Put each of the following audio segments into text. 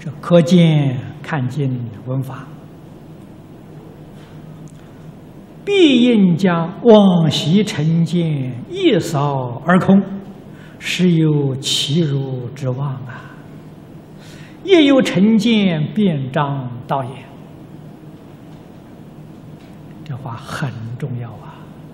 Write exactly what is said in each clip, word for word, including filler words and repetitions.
这可见看经闻法，必应将往昔成见一扫而空，实有其如之望啊！亦有成见遍彰道也。这话很重要啊！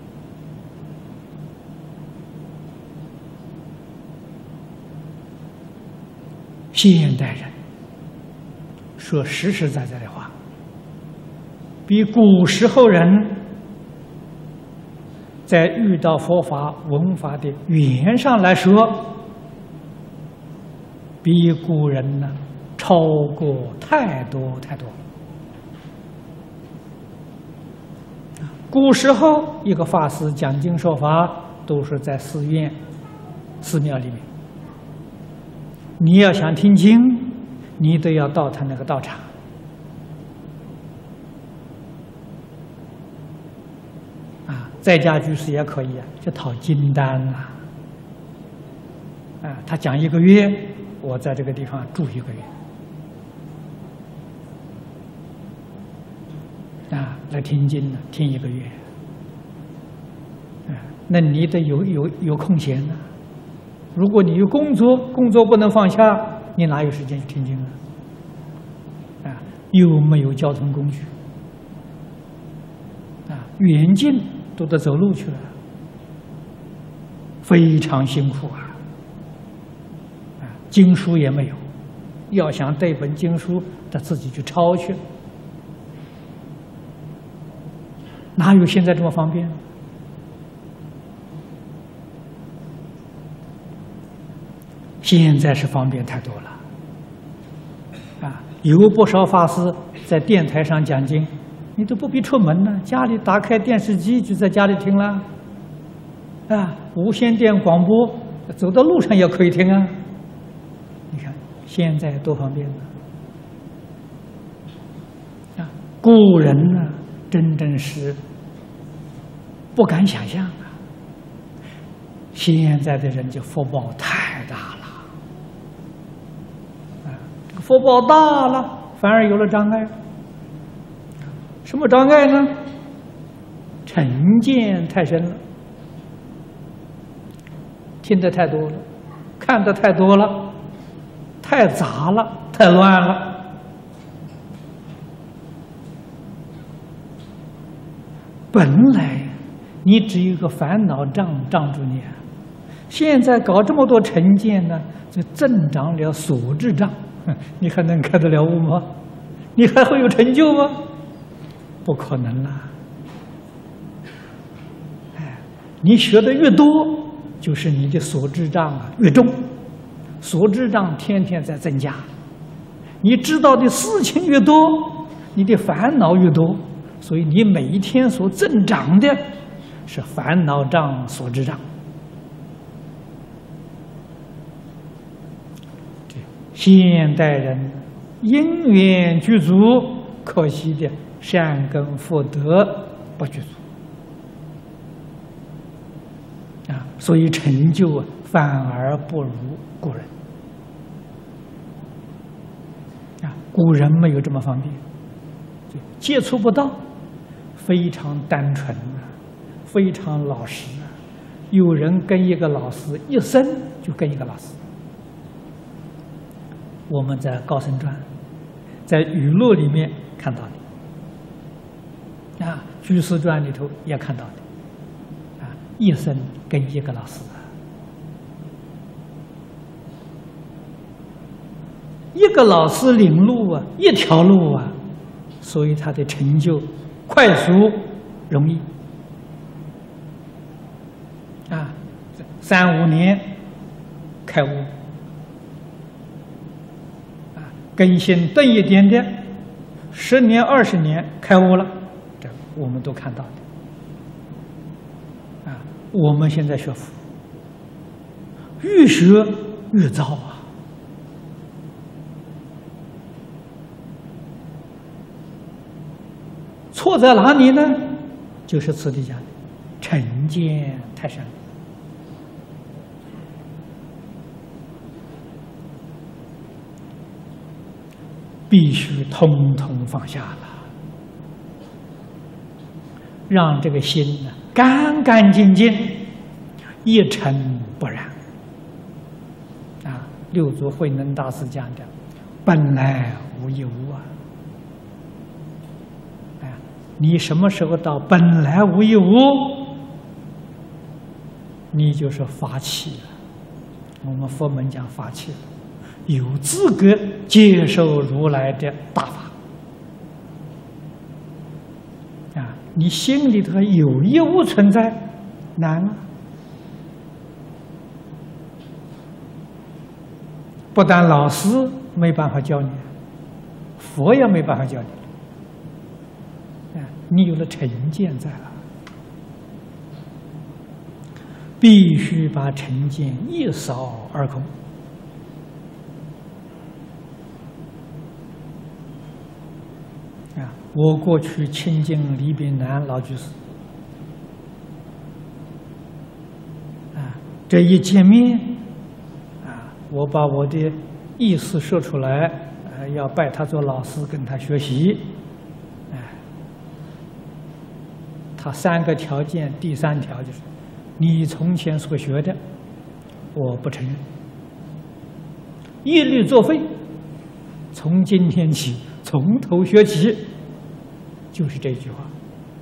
现代人说实实在在的话，比古时候人在遇到佛法闻法的语言上来说，比古人呢超过太多太多。古时候一个法师讲经说法，都是在寺院、寺庙里面。你要想听经，你都要到他那个道场。啊，在家居士也可以啊，就讨经单啦。啊，他讲一个月，我在这个地方住一个月。啊，来听经呢，听一个月。啊，那你得有有有空闲呢。如果你有工作，工作不能放下，你哪有时间去听经啊？啊，又没有交通工具，啊，远近都得走路去了，非常辛苦啊！啊，经书也没有，要想带本经书，得自己去抄去，哪有现在这么方便？现在是方便太多了，啊，有不少法师在电台上讲经，你都不必出门了，家里打开电视机就在家里听了，啊，无线电广播，走到路上也可以听啊。你看现在多方便啊！古人呢，真正是不敢想象啊。现在的人就福报太大了。福报大了，反而有了障碍。什么障碍呢？成见太深了，听得太多了，看得太多了，太杂了，太乱了。本来你只有一个烦恼障障住你，现在搞这么多成见呢，就增长了所知障。你还能开得了悟吗？你还会有成就吗？不可能啦！哎，你学的越多，就是你的所知障啊越重，所知障天天在增加。你知道的事情越多，你的烦恼越多，所以你每一天所增长的是烦恼障、所知障。现代人因缘具足，可惜的善根福德不具足啊，所以成就啊反而不如古人啊。古人没有这么方便，接触不到，非常单纯啊，非常老实啊。有人跟一个老师一生就跟一个老师。我们在《高僧传》在语录里面看到的，啊，《居士传》里头也看到的，啊，一生跟一个老师，一个老师领路啊，一条路啊，所以他的成就快速容易，啊，三五年开悟。根性钝一点点，十年二十年开悟了，这我们都看到的。啊，我们现在学佛，越学越糟啊！错在哪里呢？就是此地讲的成见太深。 必须通通放下了，让这个心呢干干净净，一尘不染。啊，六祖慧能大师讲的，本来无一物啊。哎，你什么时候到本来无一物，你就是发起了。我们佛门讲发起了，有资格接受如来的大法。啊，你心里头有一物存在，难啊！不但老师没办法教你，佛也没办法教你。啊，你有了成见在了，必须把成见一扫而空。啊，我过去亲近李炳南老居士，啊，这一见面，啊，我把我的意思说出来，呃，要拜他做老师，跟他学习，哎，他三个条件，第三条就是，你从前所学的，我不承认，一律作废，从今天起从头学起，就是这句话。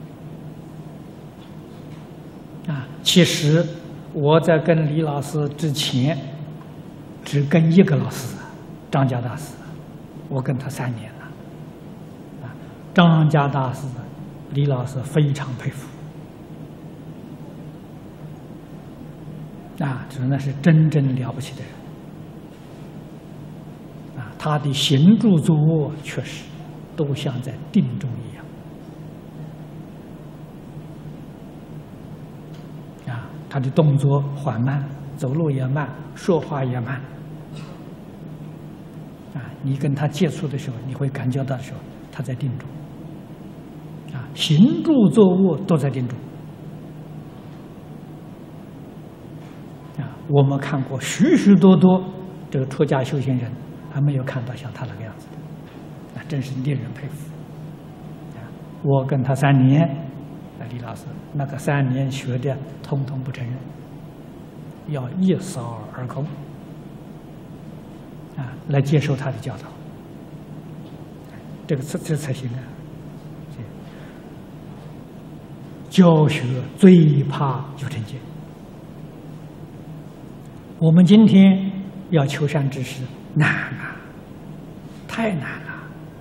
啊，其实我在跟李老师之前，只跟一个老师，张家大师，我跟他三年了。啊，张家大师，李老师非常佩服。啊，这那是真正了不起的人。啊，他的行住坐卧确实都像在定中一样。啊，他的动作缓慢，走路也慢，说话也慢。啊，你跟他接触的时候，你会感觉到的时候，他在定中。啊，行住坐卧都在定中。我们看过许许多多这个出家修行人，还没有看到像他那个样子的，那真是令人佩服。我跟他三年，李老师那个三年学的通通不承认，要一扫而空，啊，来接受他的教导。这个这这才行啊！教学最怕有成见。我们今天要求善知识难啊，太难了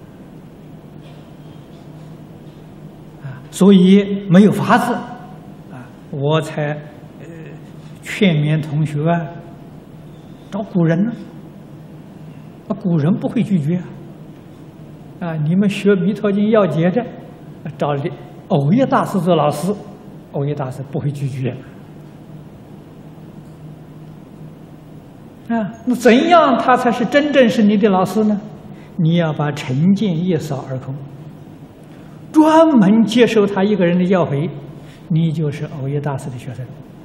啊！所以没有法子啊，我才呃劝勉同学啊，找古人呢。啊，古人不会拒绝啊！啊，你们学《弥陀经要解》的，找藕益大师做老师，藕益大师不会拒绝。啊，那怎样他才是真正是你的老师呢？你要把成见一扫而空，专门接受他一个人的教诲，你就是藕益大师的学生。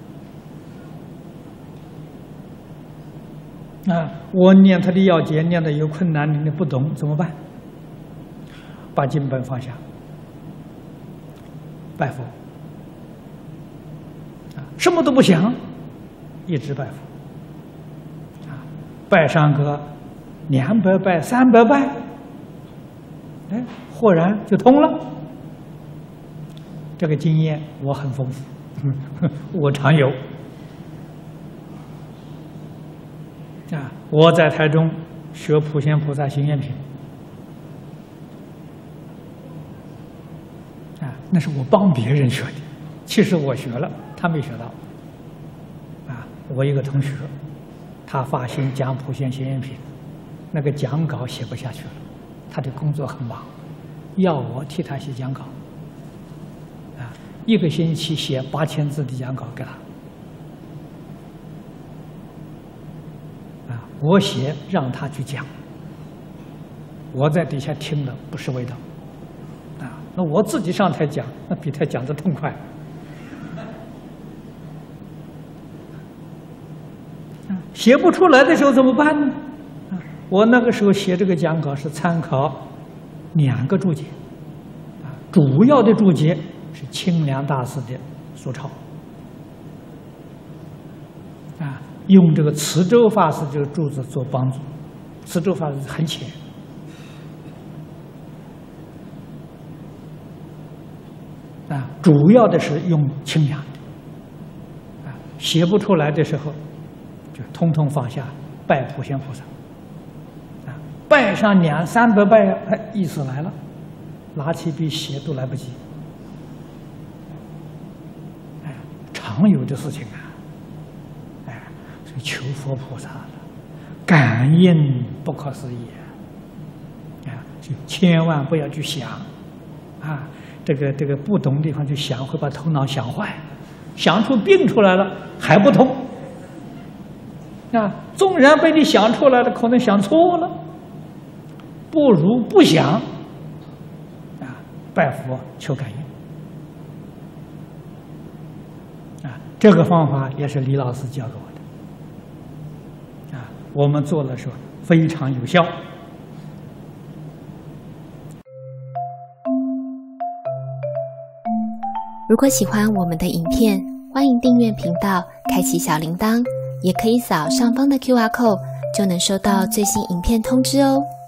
啊，我念他的要解，念的有困难，你不懂怎么办？把经本放下，拜佛，啊，什么都不想，一直拜佛。拜上个两百拜、三百拜，哎，豁然就通了。这个经验我很丰富，我常有。啊，我在台中学普贤菩萨行愿品，啊，那是我帮别人学的，其实我学了，他没学到。啊，我一个同学。他发心讲普贤行愿品，那个讲稿写不下去了，他的工作很忙，要我替他写讲稿。啊，一个星期写八千字的讲稿给他。啊，我写让他去讲，我在底下听了不是味道。啊，那我自己上台讲，那比他讲得痛快。写不出来的时候怎么办呢？ 我那个时候写这个讲稿是参考两个注解，啊，主要的注解是清凉大师的苏钞，啊，用这个慈州法师这个注子做帮助，慈州法师很浅，啊，主要的是用清凉的，啊，写不出来的时候，就通通放下，拜普贤菩萨。拜上两三百拜，哎，意思来了，拿起笔写都来不及，哎，常有的事情啊，哎，所以求佛菩萨了，感应不可思议啊，就千万不要去想，啊，这个这个不懂地方去想，会把头脑想坏，想出病出来了还不通，啊，纵然被你想出来了，可能想错了。不如不想，啊，拜佛求感应，啊，这个方法也是李老师教给我的，啊，我们做的时候非常有效。 如果喜欢我们的影片，欢迎订阅频道，开启小铃铛，也可以扫上方的 Q R code，就能收到最新影片通知哦。